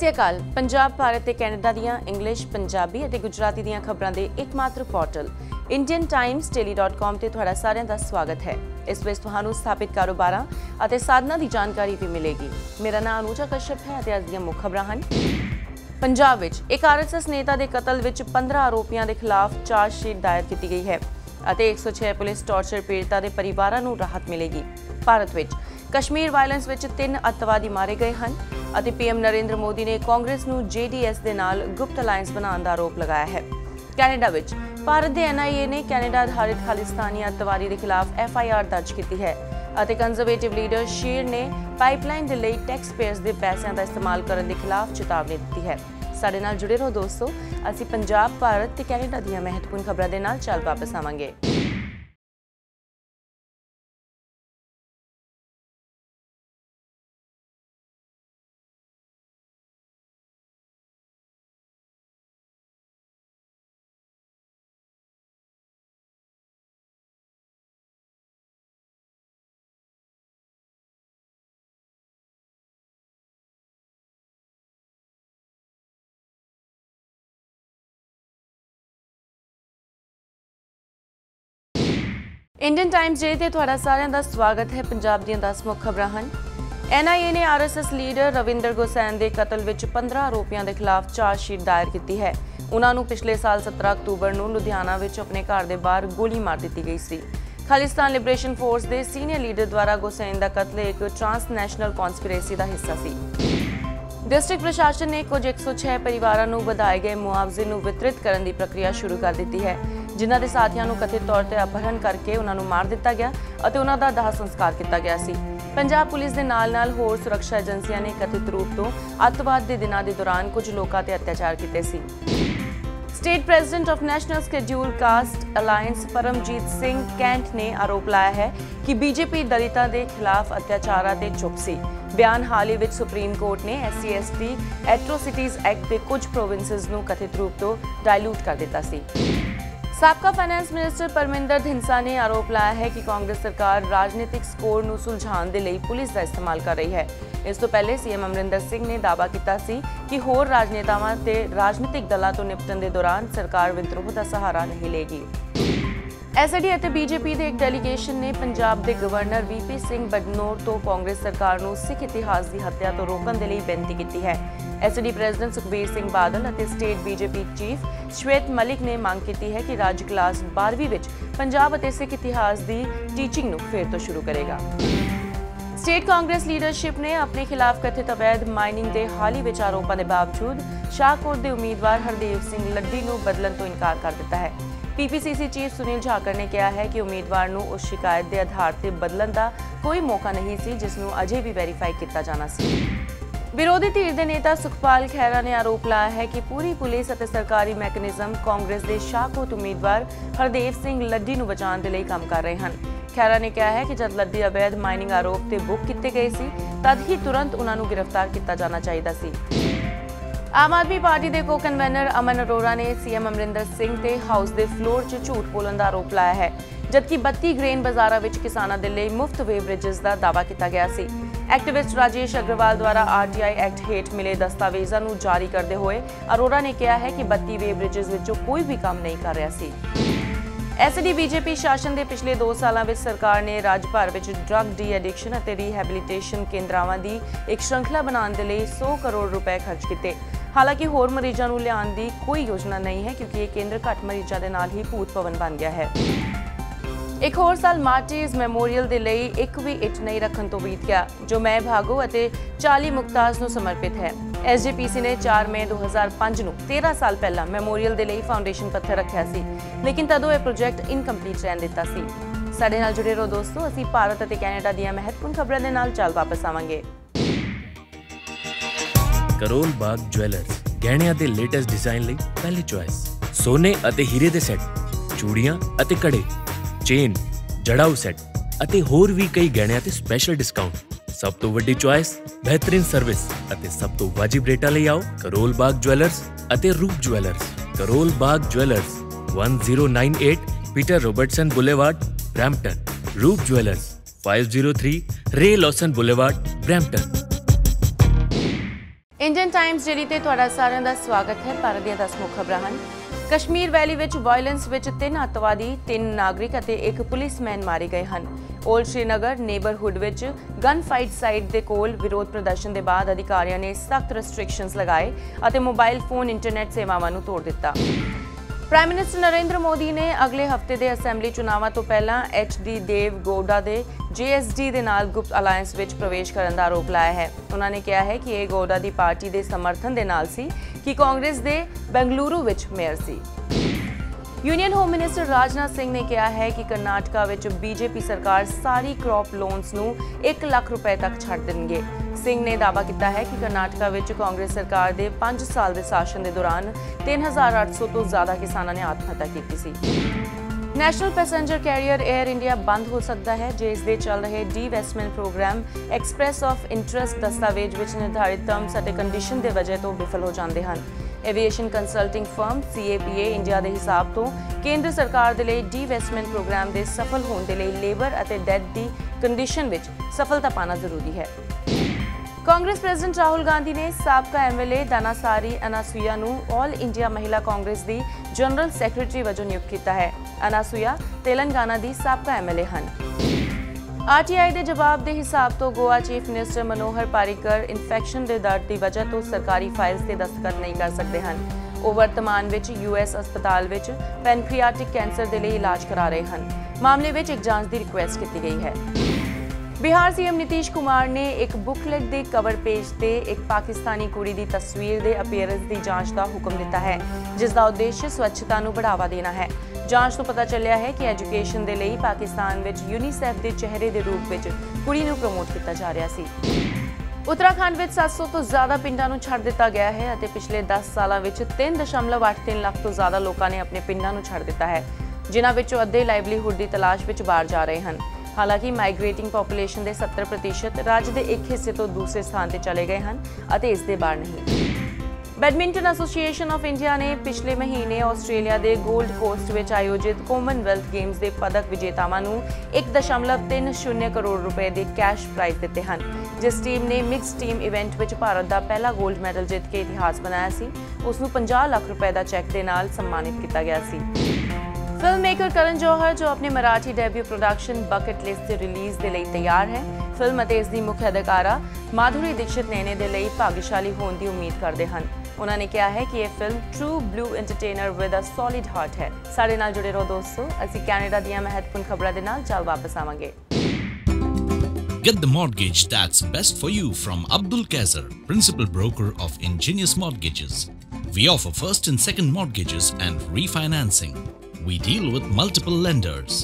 ਸ੍ਰੀ ਅਕਾਲ। ਪੰਜਾਬ, ਭਾਰਤ ਤੇ ਕੈਨੇਡਾ ਦੀਆਂ ਇੰਗਲਿਸ਼, ਪੰਜਾਬੀ ਅਤੇ ਗੁਜਰਾਤੀ ਦੀਆਂ ਖਬਰਾਂ ਦੇ ਇੱਕਮਾਤਰ ਪੋਰਟਲ indiantimesdaily.com ਤੇ ਤੁਹਾਡਾ ਸਾਰਿਆਂ ਦਾ ਸਵਾਗਤ ਹੈ। ਇਸ ਵਿੱਚ ਤੁਹਾਨੂੰ ਸਥਾਪਿਤ ਕਾਰੋਬਾਰਾਂ ਅਤੇ ਸਾਧਨਾਂ ਦੀ ਜਾਣਕਾਰੀ ਵੀ ਮਿਲੇਗੀ। ਮੇਰਾ ਨਾਮ ਅਨੂਜਾ ਕਸ਼ਯਪ ਹੈ ਅਤੇ ਅੱਜ ਦੀਆਂ ਮੁੱਖ ਖਬਰਾਂ ਹਨ। ਪੰਜਾਬ ਵਿੱਚ ਇੱਕ ਆਰਐਸਐਸ ਨੇਤਾ ਦੇ ਕਤਲ ਵਿੱਚ 15 ਆਰੋਪੀਆਂ ਦੇ ਖਿਲਾਫ ਚਾਰਜਸ਼ੀਟ ਦਾਇਰ ਕੀਤੀ ਗਈ ਹੈ ਅਤੇ 106 ਪੁਲਿਸ ਟਾਰਚਰ ਪੀੜਤਾਂ ਦੇ ਪਰਿਵਾਰਾਂ ਨੂੰ ਰਾਹਤ ਮਿਲੇਗੀ। ਭਾਰਤ ਵਿੱਚ ਕਸ਼ਮੀਰ ਵਾਇਲੈਂਸ ਵਿੱਚ 3 ਅੱਤਵਾਦੀ ਮਾਰੇ ਗਏ ਹਨ ਅਤੇ ਪੀਐਮ ਨਰਿੰਦਰ ਮੋਦੀ ਨੇ ਕਾਂਗਰਸ ਨੂੰ ਜੇਡੀਐਸ ਦੇ ਨਾਲ ਗੁਪਤ ਅਲਾਇੰਸ ਬਣਾਉਣ ਦਾ ਆਰੋਪ ਲਗਾਇਆ ਹੈ। ਕੈਨੇਡਾ ਵਿੱਚ ਭਾਰਤ ਦੇ ਐਨਆਈਏ ਨੇ ਕੈਨੇਡਾ ਆਧਾਰਿਤ ਖਾਲਿਸਤਾਨੀ ਅੱਤਵਾਦੀ ਦੇ ਖਿਲਾਫ ਐਫਆਈਆਰ ਦਰਜ ਕੀਤੀ ਹੈ ਅਤੇ ਕੰਜ਼ਰਵੇਟਿਵ ਲੀਡਰ ਸ਼ੀਰ ਨੇ ਪਾਈਪਲਾਈਨ ਦੇ ਲਈ ਟੈਕਸ ਪੇਅਰਸ ਦੇ ਪੈਸਿਆਂ ਦਾ ਇਸਤੇਮਾਲ ਕਰਨ ਦੇ ਖਿਲਾਫ ਚੇਤਾਵਨੀ ਦਿੱਤੀ ਹੈ। ਸਾਡੇ ਨਾਲ ਜੁੜੇ ਰਹੋ ਦੋਸਤੋ। ਅਸੀਂ ਪੰਜਾਬ, ਭਾਰਤ ਤੇ ਕੈਨੇਡਾ ਦੀਆਂ ਮਹੱਤਵਪੂਰਨ ਖਬਰਾਂ ਦੇ ਨਾਲ ਚੱਲ ਵਾਪਸ ਆਵਾਂਗੇ। ਇੰਡੀਅਨ ਟਾਈਮਸ ਡੇ ਤੇ ਤੁਹਾਡਾ ਸਾਰਿਆਂ ਦਾ ਸਵਾਗਤ ਹੈ। ਪੰਜਾਬ ਦੀਆਂ 10 ਮੁੱਖ ਖਬਰਾਂ ਹਨ। ਐਨਆਈਏ ਨੇ ਆਰਐਸਐਸ ਲੀਡਰ ਰਵਿੰਦਰ ਗੋਸੈਨ ਦੇ ਕਤਲ ਵਿੱਚ 15 ਆਰੋਪੀਆਂ ਦੇ ਖਿਲਾਫ ਚਾਰਜਸ਼ੀਟ ਦਾਇਰ ਕੀਤੀ ਹੈ। ਉਨ੍ਹਾਂ ਨੂੰ ਪਿਛਲੇ ਸਾਲ 17 ਅਕਤੂਬਰ ਨੂੰ ਲੁਧਿਆਣਾ ਵਿੱਚ ਆਪਣੇ ਘਰ ਦੇ ਬਾਹਰ ਗੋਲੀ ਮਾਰ ਦਿੱਤੀ ਗਈ ਸੀ। ਖਾਲਿਸਤਾਨ ਲਿਬਰੇਸ਼ਨ ਫੋਰਸ ਦੇ ਸੀਨੀਅਰ ਲੀਡਰ ਦੁਆਰਾ ਗੋਸੈਨ ਦਾ ਕਤਲ ਇੱਕ ਟ੍ਰਾਂਸਨੈਸ਼ਨਲ ਕਨਸਪੀਰੇਸੀ ਦਾ ਹਿੱਸਾ ਸੀ। ਡਿਸਟ੍ਰਿਕਟ ਪ੍ਰਸ਼ਾਸਨ ਨੇ ਕੁਝ 106 ਪਰਿਵਾਰਾਂ ਨੂੰ ਵਧਾਏ ਗਏ ਮੁਆਵਜ਼ੇ ਨੂੰ ਵਿਤਰਿਤ ਕਰਨ ਦੀ ਪ੍ਰਕਿਰਿਆ ਸ਼ੁਰੂ ਕਰ ਦਿੱਤੀ ਹੈ, ਜਿਨ੍ਹਾਂ ਦੇ ਸਾਥੀਆਂ ਨੂੰ ਕਥਿਤ ਤੌਰ ਤੇ ਅਪਹਰਨ ਕਰਕੇ ਉਹਨਾਂ ਨੂੰ ਮਾਰ ਦਿੱਤਾ ਗਿਆ ਅਤੇ ਉਹਨਾਂ ਦਾ ਦਾਹ ਸੰਸਕਾਰ ਕੀਤਾ ਗਿਆ ਸੀ। ਪੰਜਾਬ ਪੁਲਿਸ ਦੇ ਨਾਲ-ਨਾਲ ਹੋਰ ਸੁਰੱਖਿਆ ਏਜੰਸੀਆਂ ਨੇ ਕਥਿਤ ਰੂਪ ਤੋਂ ਅੱਤਵਾਦ ਦੇ ਦਿਨਾਂ ਦੇ ਦੌਰਾਨ ਕੁਝ ਲੋਕਾਂ ਤੇ ਅਤਿਆਚਾਰ ਕੀਤੇ ਸੀ। State president of national scheduled caste alliance Paramjit Singh Kainth ਨੇ ਆਰੋਪ ਲਾਇਆ ਹੈ ਕਿ ਬੀਜੇਪੀ ਦਲਿਤਾਂ ਦੇ ਖਿਲਾਫ ਅਤਿਆਚਾਰਾਂ ਤੇ ਚੁੱਪ ਸੀ। ਬਿਆਨ ਹਾਲ ਹੀ ਵਿੱਚ ਸੁਪਰੀਮ ਕੋਰਟ ਨੇ SC/ST ਐਟਰੋਸਿਟੀਜ਼ ਐਕਟ ਦੇ ਕੁਝ ਪ੍ਰੋਵਿੰਸਸ ਨੂੰ ਕਥਿਤ ਰੂਪ ਤੋਂ ਡਾਇਲੂਟ ਕਰ ਦਿੱਤਾ ਸੀ। ਸਾਬਕਾ ਫਾਈਨੈਂਸ ਮਿਨਿਸਟਰ ਪਰਮਿੰਦਰ ਢੀਂਡਸਾ ਨੇ ਆਰੋਪ ਲਾਇਆ ਹੈ ਕਿ ਕਾਂਗਰਸ ਸਰਕਾਰ ਰਾਜਨੀਤਿਕ ਸਕੋਰ ਨੂੰ ਸੁਲਝਾਉਣ ਦੇ ਲਈ ਪੁਲਿਸ ਦਾ ਇਸਤੇਮਾਲ ਕਰ ਰਹੀ ਹੈ। ਇਸ ਤੋਂ ਪਹਿਲੇ ਸੀਐਮ ਅਮਰਿੰਦਰ ਸਿੰਘ ਨੇ ਦਾਅਵਾ ਕੀਤਾ ਸੀ ਕਿ ਹੋਰ ਰਾਜਨੇਤਾਵਾਂ ਤੇ ਰਾਜਨੀਤਿਕ ਦਲਾਂ ਤੋਂ ਨਿਪਟਣ ਦੇ ਦੌਰਾਨ ਸਰਕਾਰ ਵਿਦਰੋਹ ਦਾ ਸਹਾਰਾ ਨਹੀਂ ਲਏਗੀ। ਐਸਡੀ ਅਤੇ ਬੀਜੇਪੀ ਦੇ ਇੱਕ ਡੈਲੀਗੇਸ਼ਨ ਨੇ ਪੰਜਾਬ ਦੇ ਗਵਰਨਰ VP ਸਿੰਘ ਬਦਨੌਰ ਤੋਂ ਕਾਂਗਰਸ ਸਰਕਾਰ ਨੂੰ ਸਿੱਖ ਇਤਿਹਾਸ ਦੀ ਹੱਤਿਆ ਤੋਂ ਰੋਕਣ ਦੇ ਲਈ ਬੇਨਤੀ ਕੀਤੀ ਹੈ। ਐਸਡੀ ਪ੍ਰੈਜ਼ੀਡੈਂਟ ਸੁਖਬੀਰ ਸਿੰਘ ਬਾਦਲ ਅਤੇ state BJP chief Shwet Malik ਨੇ ਮੰਗ ਕੀਤੀ ਹੈ ਕਿ ਰਾਜ ਕਲਾਸ 12ਵੀਂ ਵਿੱਚ ਪੰਜਾਬ ਅਤੇ ਸਿੱਖ ਇਤਿਹਾਸ ਦੀ ਟੀਚਿੰਗ ਨੂੰ ਫਿਰ ਤੋਂ ਸ਼ੁਰੂ ਕਰੇਗਾ। ਸਟੇਟ ਕਾਂਗਰਸ ਲੀਡਰਸ਼ਿਪ ਨੇ ਆਪਣੇ ਖਿਲਾਫ ਕਥਿਤ ਅਵੈਧ ਮਾਈਨਿੰਗ ਦੇ ਹਾਲ ਹੀ ਵਿੱਚ ਆਰੋਪਾਂ ਦੇ ਬਾਵਜੂਦ ਸ਼ਾਹਕੋਟ ਦੇ ਉਮੀਦਵਾਰ ਹਰਦੇਵ ਸਿੰਘ ਲੱਡੀ ਨੂੰ ਬਦਲਣ ਤੋਂ ਇਨਕਾਰ ਕਰ ਦਿੱਤਾ ਹੈ। PPCC ਚੀਫ ਸੁਨੀਲ ਜਾਖੜ ਨੇ ਕਿਹਾ ਹੈ ਕਿ ਉਮੀਦਵਾਰ ਨੂੰ ਉਸ ਸ਼ਿਕਾਇਤ ਦੇ ਆਧਾਰ ਤੇ ਬਦਲਣ ਦਾ ਕੋਈ ਮੌਕਾ ਨਹੀਂ ਸੀ ਜਿਸ ਨੂੰ ਅਜੇ ਵੀ ਵੈਰੀਫਾਈ ਕੀਤਾ ਜਾਣਾ ਸੀ। ਵਿਰੋਧੀ ਧਿਰ ਦੇ ਨੇਤਾ ਸੁਖਪਾਲ ਖਹਿਰਾ ਨੇ ਆਰੋਪ ਲਾਇਆ ਹੈ ਕਿ ਪੂਰੀ ਪੁਲਿਸ ਅਤੇ ਸਰਕਾਰੀ ਮੈਕੈਨਿਜ਼ਮ ਕਾਂਗਰਸ ਦੇ ਸ਼ਾਹਕੋਟ ਉਮੀਦਵਾਰ ਹਰਦੇਵ ਸਿੰਘ ਲੱਡੀ ਨੂੰ ਬਚਾਉਣ ਦੇ ਲਈ ਕੰਮ ਕਰ ਰਹੇ ਹਨ। ਖਹਿਰਾ ਨੇ ਕਿਹਾ ਹੈ ਕਿ ਜਦ ਲੱਡੀ ਅਵੈਧ ਮਾਈਨਿੰਗ ਆਰੋਪ ਤੇ ਬੁੱਕ ਕੀਤੇ ਗਏ ਸੀ ਤਦ ਹੀ ਤੁਰੰਤ ਉਹਨਾਂ ਨੂੰ ਗ੍ਰਿਫਤਾਰ ਕੀਤਾ ਜਾਣਾ ਚਾਹੀਦਾ ਸੀ। ਆਮ ਆਦਮੀ ਪਾਰਟੀ ਦੇ ਕੋ-ਕਨਵੀਨਰ ਅਮਨ ਅਰੋੜਾ ਨੇ ਸੀਐਮ ਅਮਰਿੰਦਰ ਸਿੰਘ ਤੇ ਹਾਊਸ ਦੇ ਫਲੋਰ 'ਚ ਝੂਠ ਬੋਲਣ ਦਾ ਆਰੋਪ ਲਾਇਆ ਹੈ, ਜਦਕਿ 32 ਗ੍ਰੇਨ ਬਾਜ਼ਾਰਾਂ ਵਿੱਚ ਕਿਸਾਨਾਂ ਦੇ ਲਈ ਮੁਫਤ ਵੇ ਬ੍ਰਿਜਸ ਦਾ ਦਾਅਵਾ ਕੀਤਾ ਗਿਆ ਸੀ। ਐਕਟਿਵਿਸਟ ਰਾਜੇਸ਼ ਅਗਰਵਾਲ ਦੁਆਰਾ RTI ਐਕਟ ਹੇਠ ਮਿਲੇ ਦਸਤਾਵੇਜ਼ਾਂ ਨੂੰ ਜਾਰੀ ਕਰਦੇ ਹੋਏ ਅਰੋੜਾ ਨੇ ਕਿਹਾ ਹੈ ਕਿ 32 ਵੇ ਬ੍ਰਿਜਸ ਵਿੱਚੋਂ ਕੋਈ ਵੀ ਕੰਮ ਨਹੀਂ ਕਰ ਰਿਹਾ ਸੀ। ਐਸਡੀ ਬੀਜੇਪੀ ਸ਼ਾਸਨ ਦੇ ਪਿਛਲੇ 2 ਸਾਲਾਂ ਵਿੱਚ ਸਰਕਾਰ ਨੇ ਰਾਜ ਭਰ ਵਿੱਚ ਡਰੱਗ ਡੀ ਐਡਿਕਸ਼ਨ ਅਤੇ ਰੀਹੈਬਿਲਿਟੇਸ਼ਨ ਕੇਂਦਰਾਂ ਦੀ ਇੱਕ ਸ਼੍ਰੰਖਲਾ ਬਣਾਉਣ ਦੇ ਲਈ 100 ਕਰੋੜ ਰੁਪਏ ਖਰਚ ਕੀਤੇ। ਹਾਲਾਂਕਿ ਹੋਰ ਮਰੀਜ਼ਾਂ ਨੂੰ ਲਿਆਉਣ ਦੀ ਕੋਈ ਯੋਜਨਾ ਨਹੀਂ ਹੈ ਕਿਉਂਕਿ ਇਹ ਕੇਂਦਰ ਘੱਟ ਮਰੀਜ਼ਾਂ ਦੇ ਨਾਲ ਹੀ ਭੂਤ ਭਵਨ ਬਣ ਗਿਆ ਹੈ। ਇੱਕ ਹੋਰ ਸਾਲ ਮਾਰਟੀਜ਼ ਮੈਮੋਰੀਅਲ ਦੇ ਲਈ ਇੱਕ ਵੀ ਇੱਟ ਨਹੀਂ ਰੱਖਣ ਤੋਂ ਬੀਤ ਗਿਆ, ਜੋ ਮੈਂ ਭਾਗੋ ਅਤੇ 40 ਮੁਕਤਾਜ਼ ਨੂੰ ਸਮਰਪਿਤ ਹੈ। SGPC ਨੇ 4 ਮਈ 2005 ਨੂੰ 13 ਸਾਲ ਪਹਿਲਾਂ ਮੈਮੋਰੀਅਲ ਦੇ ਲਈ ਫਾਊਂਡੇਸ਼ਨ ਪੱਥਰ ਰੱਖਿਆ ਸੀ, ਲੇਕਿਨ ਤਦੋਂ ਇਹ ਪ੍ਰੋਜੈਕਟ ਇਨਕੰਪਲੀਟ ਰਹਿਣ ਦਿੱਤਾ ਸੀ। ਸਾਡੇ ਨਾਲ ਜੁੜੇ ਰਹੋ ਦੋਸਤੋ। ਅਸੀਂ ਭਾਰਤ ਅਤੇ ਕੈਨੇਡਾ ਦੀਆਂ ਮਹੱਤਵਪੂਰਨ ਖਬਰਾਂ ਦੇ ਨਾਲ ਚੱਲ ਵਾਪਸ ਆਵਾਂਗੇ। ਕਰੋਲ ਬਾਗ ਜੁਐਲਰਸ ਗਹਿਣਿਆਂ ਦੇ ਲੇਟੈਸਟ ਡਿਜ਼ਾਈਨ ਲਈ ਪਹਿਲੀ ਚੁਆਇਸ। ਸੋਨੇ ਅਤੇ ਹੀਰੇ ਦੇ ਸੈੱਟ, ਚੂੜੀਆਂ ਅਤੇ ਕੜੇ, ਚੇਨ, ਜੜਾਊ ਸੈੱਟ ਅਤੇ ਹੋਰ ਵੀ ਕਈ ਗਹਿਣਿਆਂ ਤੇ ਸਪੈਸ਼ਲ ਡਿਸਕਾਊਂਟ। ਸਭ ਤੋਂ ਵੱਡੀ ਚੁਆਇਸ, ਬਿਹਤਰੀਨ ਸਰਵਿਸ ਅਤੇ ਸਭ ਤੋਂ ਵਾਜਿਬ ਰੇਟਾਂ ਲਈ ਆਓ ਕਰੋਲ ਬਾਗ ਜੁਐਲਰਸ ਅਤੇ Roop jewellers. Karol Bagh jewellers 1098 Peter Robertson boulevard, Brampton. Roop jewellers 503 Ray Lawson boulevard, Brampton. Indian Times ਜਿਹੜੀ ਤੇ ਤੁਹਾਡਾ ਸਾਰਿਆਂ ਦਾ ਸਵਾਗਤ ਹੈ। ਭਾਰਤ ਦੀਆਂ 10 ਮੁੱਖ ਖਬਰਾਂ ਹਨ। ਕਸ਼ਮੀਰ ਵੈਲੀ ਵਿੱਚ ਵਾਇਲੈਂਸ ਵਿੱਚ 3 ਅੱਤਵਾਦੀ, 3 ਨਾਗਰਿਕ ਅਤੇ 1 ਪੁਲਿਸਮੈਨ ਮਾਰੇ ਗਏ ਹਨ। ਓਲਡ ਸ਼੍ਰੀਨਗਰ ਨੇਬਰਹੁੱਡ ਵਿੱਚ ਗਨ ਫਾਈਟ ਸਾਈਟ ਦੇ ਕੋਲ ਵਿਰੋਧ ਪ੍ਰਦਰਸ਼ਨ ਦੇ ਬਾਅਦ ਅਧਿਕਾਰੀਆਂ ਨੇ ਸਖਤ ਰੈਸਟ੍ਰਿਕਸ਼ਨਸ ਲਗਾਏ ਅਤੇ ਮੋਬਾਈਲ ਫੋਨ ਇੰਟਰਨੈਟ ਸੇਵਾਵਾਂ ਨੂੰ ਤੋੜ ਦਿੱਤਾ। ਪ੍ਰਾਈਮ ਮਿਨਿਸਟਰ ਨਰਿੰਦਰ ਮੋਦੀ ਨੇ ਅਗਲੇ ਹਫ਼ਤੇ ਦੇ ਅਸੈਂਬਲੀ ਚੁਣਾਵਾਂ ਤੋਂ ਪਹਿਲਾਂ HD ਦੇਵ ਗੌਡਾ ਦੇ JSD ਦੇ ਨਾਲ ਗੁਪਤ ਅਲਾਇੰਸ ਵਿੱਚ ਪ੍ਰਵੇਸ਼ ਕਰਨ ਦਾ ਆਰੋਪ ਲਾਇਆ ਹੈ। ਉਹਨਾਂ ਨੇ ਕਿਹਾ ਹੈ ਕਿ ਇਹ ਗੌਡਾ ਦੀ ਪਾਰਟੀ ਦੇ ਸਮਰਥਨ ਦੇ ਨਾਲ ਸੀ ਕਿ ਕਾਂਗਰਸ ਦੇ ਬੰਗਲੁਰੂ ਵਿੱਚ ਮੇਅਰ ਸੀ। Union home minister Rajnath Singh ਨੇ ਕਿਹਾ ਹੈ ਕਿ ਕਰਨਾਟਕਾ ਵਿੱਚ BJP ਸਰਕਾਰ ਸਾਰੀ ਕ੍ਰੌਪ ਲੋਨਸ ਨੂੰ 1 ਲੱਖ ਰੁਪਏ ਤੱਕ ਛੱਡ ਦੇਣਗੇ। ਸਿੰਘ ਨੇ ਦਾਅਵਾ ਕੀਤਾ ਹੈ ਕਿ ਕਰਨਾਟਕਾ ਵਿੱਚ ਕਾਂਗਰਸ ਸਰਕਾਰ ਦੇ 5 ਸਾਲ ਦੇ ਸ਼ਾਸਨ ਦੇ ਦੌਰਾਨ 3800 ਤੋਂ ਜ਼ਿਆਦਾ ਕਿਸਾਨਾਂ ਨੇ ਆਤਮ ਹੱਤਿਆ ਕੀਤੀ ਸੀ। National passenger carrier air India ਬੰਦ ਹੋ ਸਕਦਾ ਹੈ ਜੇ ਇਸ ਦੇ ਚੱਲ ਰਹੇ disinvestment programme express of interest ਦਸਤਾਵੇਜ਼ ਵਿੱਚ ਨਿਰਧਾਰਿਤ ਟਰਮਸ ਅਤੇ ਕੰਡੀਸ਼ਨ ਦੇ ਵਜ੍ਹਾ ਤੋਂ ਵਿਫਲ ਹੋ ਜਾਂਦੇ ਹਨ। Aviation consulting firm CAPA India ਦੇ ਹਿਸਾਬ ਤੋਂ ਕੇਂਦਰ ਸਰਕਾਰ ਦੇ ਲਈ ਡੀਵੈਸਟਮੈਂਟ ਪ੍ਰੋਗਰਾਮ ਦੇ ਸਫਲ ਹੋਣ ਦੇ ਲਈ ਲੇਬਰ ਅਤੇ ਡੈਥ ਦੀ ਕੰਡੀਸ਼ਨ ਵਿੱਚ ਸਫਲਤਾ ਪਾਣਾ ਜ਼ਰੂਰੀ ਹੈ। ਕਾਂਗਰਸ ਪ੍ਰੈਜ਼ੀਡੈਂਟ ਰਾਹੁਲ ਗਾਂਧੀ ਨੇ ਸਾਬਕਾ MLA ਦਾਨਾਸਾਰੀ ਅਨਾਸੂਇਆ ਨੂੰ ਆਲ ਇੰਡੀਆ ਮਹਿਲਾ ਕਾਂਗਰਸ ਦੀ ਜਨਰਲ ਸੈਕਟਰੀ ਵਜੋਂ ਨਿਯੁਕਤ ਕੀਤਾ ਹੈ। ਅਨਾਸੂਇਆ ਤੇਲੰਗਾਨਾ ਦੀ ਸਾਬਕਾ MLA ਹਨ। RTI ਦੇ ਜਵਾਬ ਦੇ ਹਿਸਾਬ ਤੋਂ Goa chief minister Manohar Parrikar infection ਦੇ ਦਰਦ ਦੀ ਵਜ੍ਹਾ ਤੋਂ ਸਰਕਾਰੀ ਫਾਈਲਸ ਤੇ ਦਸਤਖਤ ਨਹੀਂ ਕਰ ਸਕਦੇ ਹਨ। ਉਹ ਵਰਤਮਾਨ ਵਿੱਚ US ਹਸਪਤਾਲ ਵਿੱਚ ਪੈਨਕ੍ਰੀਆਟਿਕ ਕੈਂਸਰ ਦੇ ਲਈ ਇਲਾਜ ਕਰਾ ਰਹੇ ਹਨ। ਮਾਮਲੇ ਵਿੱਚ ਇੱਕ ਜਾਂਚ ਦੀ ਰਿਕੁਐਸਟ ਕੀਤੀ ਗਈ ਹੈ। ਬਿਹਾਰ CM ਨੀਤੀਸ਼ ਕੁਮਾਰ ਨੇ ਇੱਕ ਬੁਕਲੈਟ ਦੇ ਕਵਰ ਪੇਜ ਤੇ ਇੱਕ ਪਾਕਿਸਤਾਨੀ ਕੁੜੀ ਦੀ ਤਸਵੀਰ ਦੇ ਅਪੀਅਰੈਂਸ ਦੀ ਜਾਂਚ ਦਾ ਹੁਕਮ ਦਿੱਤਾ ਹੈ, ਜਿਸ ਦਾ ਉਦੇਸ਼ ਸਵੱਛਤਾ ਨੂੰ ਬੜਾਵਾ ਦੇਣਾ ਹੈ। ਜਾਂਚ ਤੋਂ ਪਤਾ ਚੱਲਿਆ ਹੈ ਕਿ ਐਜੂਕੇਸ਼ਨ ਦੇ ਲਈ ਪਾਕਿਸਤਾਨ ਵਿੱਚ UNICEF ਦੇ ਚਿਹਰੇ ਦੇ ਰੂਪ ਵਿੱਚ ਕੁੜੀ ਨੂੰ ਪ੍ਰਮੋਟ ਕੀਤਾ ਜਾ ਰਿਹਾ ਸੀ। ਉੱਤਰਾਖੰਡ ਵਿੱਚ 700 ਤੋਂ ਜ਼ਿਆਦਾ ਪਿੰਡਾਂ ਨੂੰ ਛੱਡ ਦਿੱਤਾ ਗਿਆ ਹੈ ਅਤੇ ਪਿਛਲੇ 10 ਸਾਲਾਂ ਵਿੱਚ 3.83 ਲੱਖ ਤੋਂ ਜ਼ਿਆਦਾ ਲੋਕਾਂ ਨੇ ਆਪਣੇ ਪਿੰਡਾਂ ਨੂੰ ਛੱਡ ਦਿੱਤਾ ਹੈ, ਜਿਨ੍ਹਾਂ ਵਿੱਚੋਂ ਅੱਧੇ ਲਾਈਵਲੀਹੁੱਡ ਦੀ ਤਲਾਸ਼ ਵਿੱਚ ਬਾਹਰ ਜਾ ਰਹੇ ਹਨ। ਹਾਲਾਂਕਿ ਮਾਈਗ੍ਰੇਟਿੰਗ ਪੋਪੂਲੇਸ਼ਨ ਦੇ 70% ਰਾਜ ਦੇ ਇੱਕ ਹਿੱਸੇ ਤੋਂ ਦੂਸਰੇ ਸਥਾਨ ਤੇ ਚਲੇ ਗਏ ਹਨ ਅਤੇ ਇਸ ਦੇ ਬਾਹਰ ਨਹੀਂ। ਬੈਡਮਿੰਟਨ ਐਸੋਸੀਏਸ਼ਨ ਆਫ ਇੰਡੀਆ ਨੇ ਪਿਛਲੇ ਮਹੀਨੇ ਆਸਟ੍ਰੇਲੀਆ ਦੇ ਗੋਲਡ ਕੋਸਟ ਵਿੱਚ ਆਯੋਜਿਤ ਕਾਮਨਵੈਲਥ ਗੇਮਸ ਦੇ ਪਦਕ ਵਿਜੇਤਾਵਾਂ ਨੂੰ 1.30 ਕਰੋੜ ਰੁਪਏ ਦੇ ਕੈਸ਼ ਪ੍ਰਾਈਜ਼ ਦਿੱਤੇ ਹਨ। ਜਿਸ ਟੀਮ ਨੇ ਮਿਕਸਡ ਟੀਮ ਇਵੈਂਟ ਵਿੱਚ ਭਾਰਤ ਦਾ ਪਹਿਲਾ ਗੋਲਡ ਮੈਡਲ ਜਿੱਤ ਕੇ ਇਤਿਹਾਸ ਬਣਾਇਆ ਸੀ, ਉਸ ਨੂੰ 50 ਲੱਖ ਰੁਪਏ ਦਾ ਚੈੱਕ ਦੇ ਨਾਲ ਸਨਮਾਨਿਤ ਕੀਤਾ ਗਿਆ ਸੀ। ਫਿਲਮ ਮੇਕਰ ਕਰਨ ਜੌਹਰ ਜੋ ਆਪਣੇ Marathi debut production bucket list ਦੇ ਰਿਲੀਜ਼ ਦੇ ਲਈ ਤਿਆਰ ਹੈ। ਫਿਲਮ ਅਤੇ ਇਸ ਦੀ ਮੁੱਖ ਅਦਾਕਾਰਾ ਮਾਧੁਰੀ ਦੀਕਸ਼ਿਤ ਨੈਣੇ ਦੇ ਲਈ ਭਾਗਸ਼ਾਲੀ ਹੋਣ ਦੀ ਉਮੀਦ ਕਰਦੇ ਹਨ। ਉਹਨਾਂ ਨੇ ਕਿਹਾ ਹੈ ਕਿ ਇਹ film true blue entertainer with a solid heart ਹੈ। ਸਾਡੇ ਨਾਲ ਜੁੜੇ ਰਹੋ ਦੋਸਤੋ, ਅਸੀਂ ਕੈਨੇਡਾ ਦੀਆਂ ਮਹੱਤਵਪੂਰਨ ਖਬਰਾਂ ਦੇ ਨਾਲ ਜਲਦ ਵਾਪਸ ਆਵਾਂਗੇ। Get the mortgage that's best for you from Abdul Kazer, principal broker of Ingenious Mortgages. We offer first and second mortgages and refinancing. We deal with multiple lenders.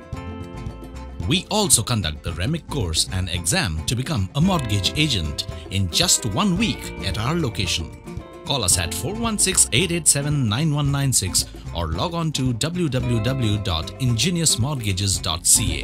We also conduct the REMIC course and exam to become a mortgage agent in just 1 week at our location. Call us at 416-887-9196 or log on to www.ingeniousmortgages.ca.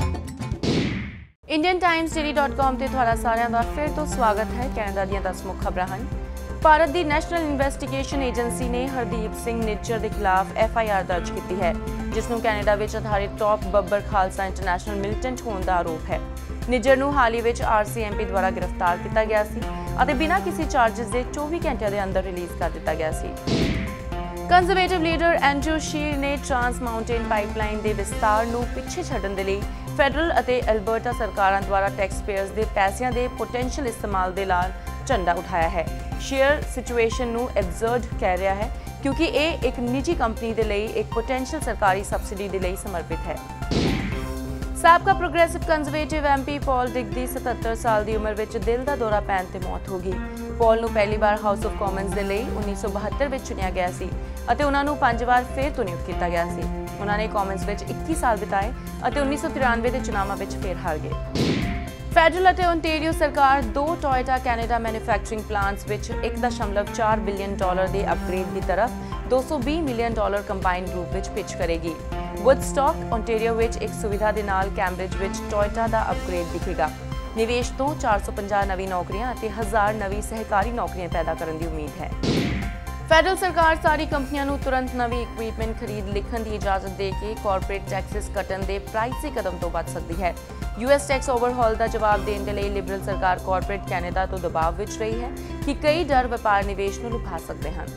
indiantimesdaily.com ਤੇ ਤੁਹਾਡਾ ਸਾਰਿਆਂ ਦਾ ਫਿਰ ਤੋਂ ਸਵਾਗਤ ਹੈ। Canada ਦੀਆਂ 10 ਮੁੱਖ ਖਬਰਾਂ ਹਨ। ਭਾਰਤ ਦੀ ਨੈਸ਼ਨਲ ਇਨਵੈਸਟੀਗੇਸ਼ਨ ਏਜੰਸੀ ਨੇ ਹਰਦੀਪ ਸਿੰਘ ਨਿੱਜਰ ਦੇ ਖਿਲਾਫ FIR ਦਰਜ ਕੀਤੀ ਹੈ, ਜਿਸ ਨੂੰ ਕੈਨੇਡਾ ਵਿੱਚ ਆਧਾਰਿਤ top Babbar Khalsa international militant ਹੋਣ ਦਾ ਆਰੋਪ ਹੈ। ਨਿੱਜਰ ਨੂੰ ਹਾਲ ਹੀ ਵਿੱਚ RCMP ਦੁਆਰਾ ਗ੍ਰਿਫਤਾਰ ਕੀਤਾ ਗਿਆ ਸੀ ਅਤੇ ਬਿਨਾਂ ਕਿਸੇ ਚਾਰਜਸ ਦੇ 24 ਘੰਟਿਆਂ ਦੇ ਅੰਦਰ ਰਿਲੀਜ਼ ਕਰ ਦਿੱਤਾ ਗਿਆ ਸੀ। ਕੰਜ਼ਰਵੇਟਿਵ ਲੀਡਰ ਐਂਡਰੂ ਸ਼ੀਰ ਨੇ ਟਰਾਂਸ ਮਾਊਂਟੇਨ ਪਾਈਪਲਾਈਨ ਦੇ ਵਿਸਤਾਰ ਨੂੰ ਪਿੱਛੇ ਛੱਡਣ ਦੇ ਲਈ ਫੈਡਰਲ ਅਤੇ ਐਲਬਰਟਾ ਸਰਕਾਰਾਂ ਦੁਆਰਾ ਟੈਕਸਪੇਅਰਸ ਦੇ ਪੈਸਿਆਂ ਦੇ ਪੋਟੈਂਸ਼ੀਅਲ ਇਸਤੇਮਾਲ ਦੇ ਨਾਲ ਝੰਡਾ ਉਠਾਇਆ ਹੈ। ਸ਼ੇਅਰ ਸਿਚੁਏਸ਼ਨ ਨੂੰ ਐਬਸਰਡ ਕਹਿ ਰਿਹਾ ਹੈ ਕਿਉਂਕਿ ਇਹ ਇੱਕ ਨਿੱਜੀ ਕੰਪਨੀ ਦੇ ਲਈ ਇੱਕ ਪੋਟੈਂਸ਼ੀਅਲ ਸਰਕਾਰੀ ਸਬਸਿਡੀ ਦੇ ਲਈ ਸਮਰਪਿਤ ਹੈ। ਸਾਬਕਾ progressive conservative MP Paul Dick ਦੀ 77 ਸਾਲ ਦੀ ਉਮਰ ਵਿੱਚ ਦਿਲ ਦਾ ਦੌਰਾ ਪੈਣ ਤੇ ਮੌਤ ਹੋ ਗਈ। ਪੌਲ ਨੂੰ ਪਹਿਲੀ ਵਾਰ ਹਾਊਸ ਆਫ ਕਾਮਨਸ ਦੇ ਲਈ 1972 ਵਿੱਚ ਚੁਣਿਆ ਗਿਆ ਸੀ ਅਤੇ ਉਹਨਾਂ ਨੂੰ 5 ਵਾਰ ਫਿਰ ਤੋਂ ਨਿਯੁਕਤ ਕੀਤਾ ਗਿਆ ਸੀ। ਉਹਨਾਂ ਨੇ ਕਾਮਨਸ ਵਿੱਚ 21 ਸਾਲ ਬਿਤਾਏ ਅਤੇ 1993 ਦੇ ਚੁਣਾਵਾਂ ਵਿੱਚ ਫਿਰ ਹਾਰ ਗਏ। ਫੈਡਰਲ ਅਤੇ ਓਨਟਾਰੀਓ ਸਰਕਾਰ 2 ਟੋਇਟਾ ਕੈਨੇਡਾ ਮੈਨੂਫੈਕਚਰਿੰਗ ਪਲਾਂਟਸ ਵਿੱਚ $1.4 ਬਿਲੀਅਨ ਦੇ ਅਪਗ੍ਰੇਡ ਦੀ ਤਰਫ $220 ਮਿਲੀਅਨ ਕੰਬਾਈਨਡ ਰੂਪ ਵਿੱਚ ਪਿਚ ਕਰੇਗੀ। ਵੁੱਡਸਟੌਕ ਓਨਟਾਰੀਓ ਵਿੱਚ ਇੱਕ ਸੁਵਿਧਾ ਦੇ ਨਾਲ ਕੈਂਬਰਿਜ ਵਿੱਚ ਟੋਇਟਾ ਦਾ ਅਪਗ੍ਰੇਡ ਦਿਖੇਗਾ। ਨਿਵੇਸ਼ ਤੋਂ 450 ਨਵੀਂ ਨੌਕਰੀਆਂ ਅਤੇ 1000 ਨਵੀਂ ਸਹਿਕਾਰੀ ਨੌਕਰੀਆਂ ਪੈਦਾ ਕਰਨ ਦੀ ਉਮੀਦ ਹੈ। ਫੈਡਰਲ ਸਰਕਾਰ ਸਾਰੀ ਕੰਪਨੀਆਂ ਨੂੰ ਤੁਰੰਤ ਨਵੀਂ ਇਕਵਿਪਮੈਂਟ ਖਰੀਦ ਲਿਖਣ ਦੀ ਇਜਾਜ਼ਤ ਦੇ ਕੇ ਕਾਰਪੋਰੇਟ ਟੈਕਸਿਸ ਕੱਟਣ ਦੇ ਪ੍ਰਾਈਸੀ ਕਦਮ ਤੋਂ ਬਚ ਸਕਦੀ ਹੈ। US ਟੈਕਸ ਓਵਰਹਾਲ ਦਾ ਜਵਾਬ ਦੇਣ ਦੇ ਲਈ ਲਿਬਰਲ ਸਰਕਾਰ ਕਾਰਪੋਰੇਟ ਕੈਨੇਡਾ ਤੋਂ ਦਬਾਅ ਵਿੱਚ ਰਹੀ ਹੈ ਕਿ ਕਈ ਡਰ ਵਪਾਰ ਨਿਵੇਸ਼ ਨੂੰ ਲੁਭਾ ਸਕਦੇ ਹਨ।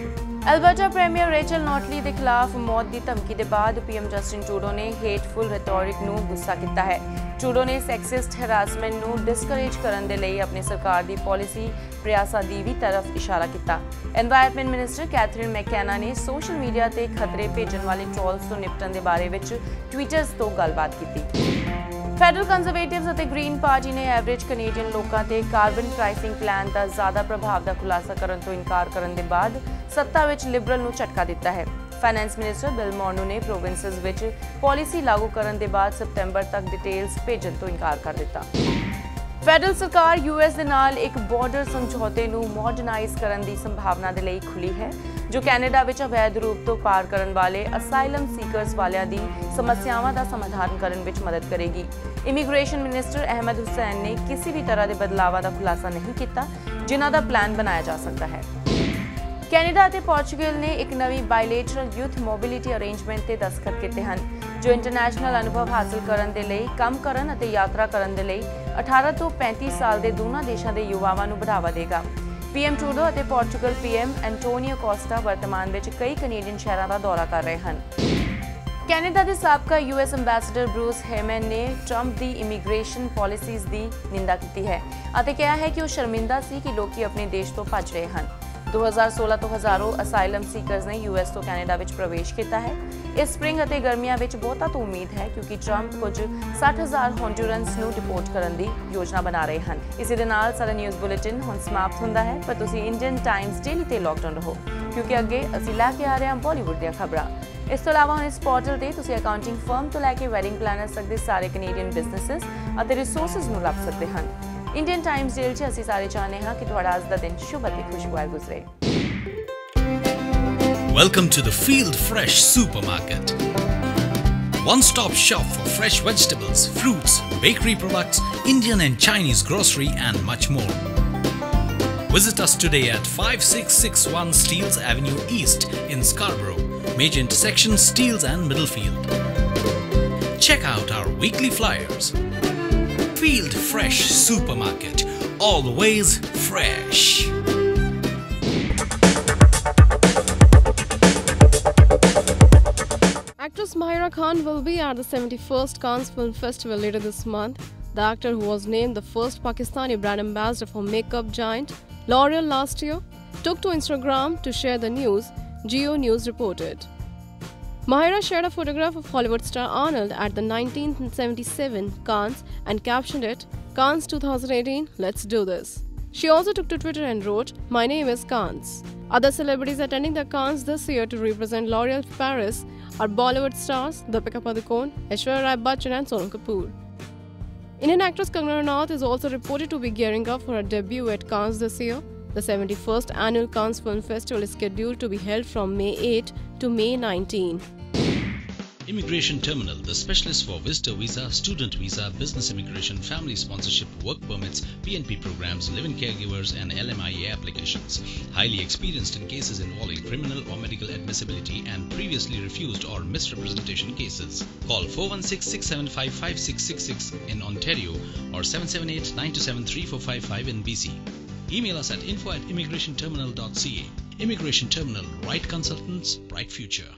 ਐਲਬਰਟਾ ਪ੍ਰੀਮੀਅਰ ਰੇਚਲ ਨੋਟਲੀ ਦੇ ਖਿਲਾਫ ਮੌਤ ਦੀ ਧਮਕੀ ਦੇ ਬਾਅਦ ਪੀਐਮ ਜਸਟਿਨ ਟਰੂਡੋ ਨੇ ਹੇਟਫੁਲ ਰੈਟੋਰਿਕ ਨੂੰ ਗੁੱਸਾ ਕੀਤਾ ਹੈ। ਟਰੂਡੋ ਨੇ ਸੈਕਸਿਸਟ ਹੈਰਾਸਮੈਂਟ ਨੂੰ ਡਿਸਕਰੇਜ ਕਰਨ ਦੇ ਲਈ ਆਪਣੀ ਸਰਕਾਰ ਦੀ ਪਾਲਿਸੀ ਪ੍ਰਯਾਸਾਂ ਦੀ ਵੀ ਤਰਫ ਇਸ਼ਾਰਾ ਕੀਤਾ। ਐਨਵਾਇਰਨਮੈਂਟ ਮਿਨਿਸਟਰ ਕੈਥਰੀਨ ਮੈਕਕੈਨਾ ਨੇ ਸੋਸ਼ਲ ਮੀਡੀਆ ਤੇ ਖਤਰੇ ਭੇਜਣ ਵਾਲੇ ਟ੍ਰੋਲਸ ਤੋਂ ਨਿਪਟਣ ਦੇ ਬਾਰੇ ਵਿੱਚ ਟਵੀਟਰਸ ਤੋਂ ਗੱਲਬਾਤ ਕੀਤੀ। ਫੈਡਰਲ ਕੰਜ਼ਰਵੇਟਿਵਸ ਅਤੇ ਗ੍ਰੀਨ ਪਾਰਟੀ ਨੇ ਐਵਰੇਜ ਕੈਨੇਡੀਅਨ ਲੋਕਾਂ ਤੇ ਕਾਰਬਨ ਪ੍ਰਾਈਸਿੰਗ ਪਲਾਨ ਦਾ ਜ਼ਿਆਦਾ ਪ੍ਰਭਾਵ ਦਾ ਖੁਲਾਸਾ ਕਰਨ ਤੋਂ ਇਨਕਾਰ ਕਰਨ ਦੇ ਬਾਅਦ ਸੱਤਾ ਵਿੱਚ ਲਿਬਰਲ ਨੂੰ ਝਟਕਾ ਦਿੱਤਾ ਹੈ। ਫਾਈਨੈਂਸ ਮਿਨਿਸਟਰ ਬਿਲ ਮੋਰਨੋ ਨੇ ਪ੍ਰੋਵਿੰਸਸ ਵਿੱਚ ਪਾਲਿਸੀ ਲਾਗੂ ਕਰਨ ਦੇ ਬਾਅਦ ਸਤੰਬਰ ਤੱਕ ਡਿਟੇਲਸ ਭੇਜਣ ਤੋਂ ਇਨਕਾਰ ਕਰ ਦਿੱਤਾ। ਫੈਡਰਲ ਸਰਕਾਰ US ਦੇ ਨਾਲ ਇੱਕ ਬਾਰਡਰ ਸਮਝੌਤੇ ਨੂੰ ਮਾਡਰਨਾਈਜ਼ ਕਰਨ ਦੀ ਸੰਭਾਵਨਾ ਦੇ ਲਈ ਖੁੱਲੀ ਹੈ, ਜੋ ਕੈਨੇਡਾ ਵਿੱਚ ਅਵੈਧ ਰੂਪ ਤੋਂ ਪਾਰ ਕਰਨ ਵਾਲੇ ਅਸਾਈਲਮ ਸੀਕਰਸ ਵਾਲਿਆਂ ਦੀ ਸਮੱਸਿਆਵਾਂ ਦਾ ਸਮਾਧਾਨ ਕਰਨ ਵਿੱਚ ਮਦਦ ਕਰੇਗੀ। ਇਮੀਗ੍ਰੇਸ਼ਨ ਮਿਨਿਸਟਰ ਅਹਿਮਦ ਹੁਸੈਨ ਨੇ ਕਿਸੇ ਵੀ ਤਰ੍ਹਾਂ ਦੇ ਬਦਲਾਵਾਂ ਦਾ ਖੁਲਾਸਾ ਨਹੀਂ ਕੀਤਾ ਜਿਨ੍ਹਾਂ ਦਾ ਪਲਾਨ ਬਣਾਇਆ ਜਾ ਸਕਦਾ ਹੈ। ਕੈਨੇਡਾ ਅਤੇ ਪੋਰਚੁਗਲ ਨੇ ਇੱਕ ਨਵੀਂ ਬਾਇਲੇਟਰਲ ਯੂਥ ਮੋਬਿਲਿਟੀ ਅਰੇਂਜਮੈਂਟ ਤੇ ਦਸਤਖਤ ਕੀਤੇ ਹਨ, ਜੋ ਇੰਟਰਨੈਸ਼ਨਲ ਅਨੁਭਵ ਹਾਸਲ ਕਰਨ ਦੇ ਲਈ, ਕੰਮ ਕਰਨ ਅਤੇ ਯਾਤਰਾ ਕਰਨ ਦੇ ਲਈ 18 ਤੋਂ 35 ਸਾਲ ਦੇ ਦੋਨਾਂ ਦੇਸ਼ਾਂ ਦੇ ਯੁਵਾਵਾਂ ਨੂੰ ਬੜਾਵਾ ਦੇਗਾ। ਪੀਐਮ ਟਰੂਡੋ ਅਤੇ ਪੋਰਚੁਗਲ ਪੀਐਮ ਐਂਟੋਨੀਓ ਕੋਸਟਾ ਵਰਤਮਾਨ ਵਿੱਚ ਕਈ ਕੈਨੇਡੀਅਨ ਸ਼ਹਿਰਾਂ ਦਾ ਦੌਰਾ ਕਰ ਰਹੇ ਹਨ। ਕੈਨੇਡਾ ਦੇ ਸਾਬਕਾ US ਐਂਬੈਸਡਰ ਬਰੂਸ ਹੈਮਨ ਨੇ ਟਰੰਪ ਦੀ ਇਮੀਗ੍ਰੇਸ਼ਨ ਪਾਲਿਸੀਜ਼ ਦੀ ਨਿੰਦਾ ਕੀਤੀ ਹੈ ਅਤੇ ਕਿਹਾ ਹੈ ਕਿ ਉਹ ਸ਼ਰਮਿੰਦਾ ਸੀ ਕਿ ਲੋਕੀ ਆਪਣੇ ਦੇਸ਼ ਤੋਂ ਭੱਜ ਰਹੇ ਹਨ। 2016 ਤੋਂ ਹਜ਼ਾਰਾਂ ਅਸਾਈਲਮ ਸੀਕਰਸ ਨੇ US ਤੋਂ ਕੈਨੇਡਾ ਵਿੱਚ ਪ੍ਰਵੇਸ਼ ਕੀਤਾ ਹੈ। ਇਸ ਸਪ੍ਰਿੰਗ ਅਤੇ ਗਰਮੀਆਂ ਵਿੱਚ ਬਹੁਤਾ ਤੋਂ ਉਮੀਦ ਹੈ ਕਿਉਂਕਿ ਟਰੰਪ ਕੁਝ 60,000 ਹੌਂਡੂਰਨਸ ਨੂੰ ਡਿਪੋਰਟ ਕਰਨ ਦੀ ਯੋਜਨਾ ਬਣਾ ਰਹੇ ਹਨ। ਇਸੇ ਦੇ ਨਾਲ ਸਾਡਾ ਨਿਊਜ਼ ਬੁਲੇਟਿਨ ਹੁਣ ਸਮਾਪਤ ਹੁੰਦਾ ਹੈ, ਪਰ ਤੁਸੀਂ ਇੰਡੀਅਨ ਟਾਈਮਜ਼ ਡੇਲੀ ਤੇ ਲੌਗਡ ਆਨ ਰਹੋ ਕਿਉਂਕਿ ਅੱਗੇ ਅਸੀਂ ਲੈ ਕੇ ਆ ਰਹੇ ਹਾਂ ਬਾਲੀਵੁੱਡ ਦੀਆਂ ਖਬਰਾਂ। ਇਸ ਤੋਂ ਇਲਾਵਾ ਹੁਣ ਇਸ ਪੋਰਟਲ ਤੇ ਤੁਸੀਂ ਅਕਾਊਂਟਿੰਗ ਫਰਮ ਤੋਂ ਲੈ ਕੇ ਵੈਡਿੰਗ ਪਲਾਨਰਸ ਤੱਕ ਦੇ ਸਾਰੇ ਕੈਨੇਡੀਅਨ ਬਿਜ਼ਨੈਸਸ ਅਤੇ ਰਿਸੋਰਸਸ ਨੂੰ ਲੱਭ ਸਕਦੇ ਹਨ। ਇੰਡੀਅਨ ਟਾਈਮਜ਼ ਡੇਲ 'ਚ ਅਸੀਂ ਸਾਰੇ ਚਾਹੁੰਦੇ ਹਾਂ ਕਿ ਤੁਹਾਡਾ ਅੱਜ ਦਾ ਦਿਨ ਸ਼ੁਭ ਅਤੇ ਖੁਸ਼ਗਵਾਰ ਗੁਜ਼ਰੇ। Welcome to the Field Fresh Supermarket. One-stop shop for fresh vegetables, fruits, bakery products, Indian and Chinese grocery and much more. Visit us today at 5661 Steeles Avenue East in Scarborough, major intersection Steeles and Middlefield. Check out our weekly flyers. Field Fresh Supermarket, always fresh. Actress Mahira Khan will be at the 71st Cannes Film Festival later this month. The actor, who was named the first Pakistani brand ambassador for makeup giant L'Oreal last year, took to Instagram to share the news, Geo News reported. Mahira shared a photograph of Hollywood star Arnold at the 1977 Cannes and captioned it, "Cannes 2018, let's do this." She also took to Twitter and wrote, "My name is Cannes." Other celebrities attending the Cannes this year to represent L'Oreal Paris are Bollywood stars Deepika Padukone, Aishwarya Rai Bachchan and Sonam Kapoor. Indian actress Kangana Ranaut is also reported to be gearing up for her debut at Cannes this year. The 71st annual Cannes Film Festival is scheduled to be held from May 8 to May 19. Immigration Terminal, the specialist for visitor visa, student visa, business immigration, family sponsorship, work permits, PNP programs, live-in caregivers and LMIA applications. Highly experienced in cases involving criminal or medical admissibility and previously refused or misrepresentation cases. Call 416-675-5666 in Ontario or 778-927-3455 in BC. Email us at info@immigrationterminal.ca. Immigration Terminal, right consultants, bright future.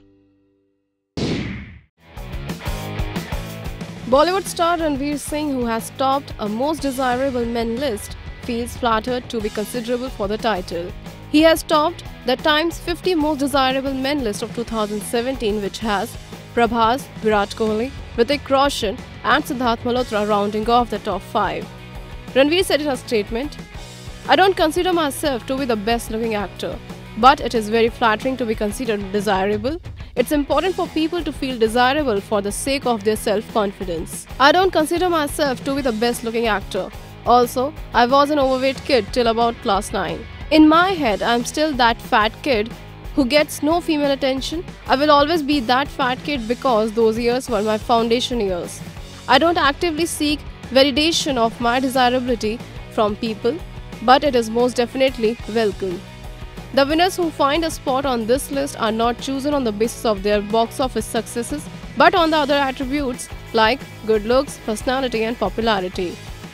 Bollywood star Ranveer Singh, who has topped a most desirable men list, feels flattered to be considerable for the title. He has topped the Times 50 Most Desirable Men list of 2017, which has Prabhas, Virat Kohli, Hrithik Roshan and Siddharth Malhotra rounding off the top 5. Ranveer said in a statement, "I don't consider myself to be the best looking actor, but it is very flattering to be considered desirable. It's important for people to feel desirable for the sake of their self-confidence. I don't consider myself to be the best looking actor. Also, I was an overweight kid till about class 9. In my head, I'm still that fat kid who gets no female attention. I will always be that fat kid because those years were my foundation years. I don't actively seek validation of my desirability from people, but it is most definitely welcome." The winners who find a spot on this list are not chosen on the basis of their box office successes, but on the other attributes like good looks, personality, and popularity.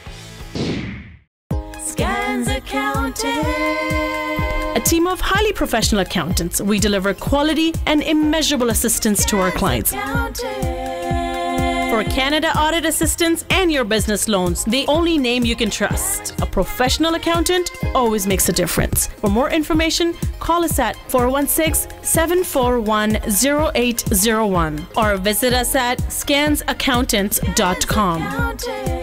Scans Accounting. A team of highly professional accountants, we deliver quality and immeasurable assistance to our clients. For Canada audit assistance and your business loans, the only name you can trust. A professional accountant always makes a difference. For more information, call us at 416-741-0801 or visit us at scansaccountants.com.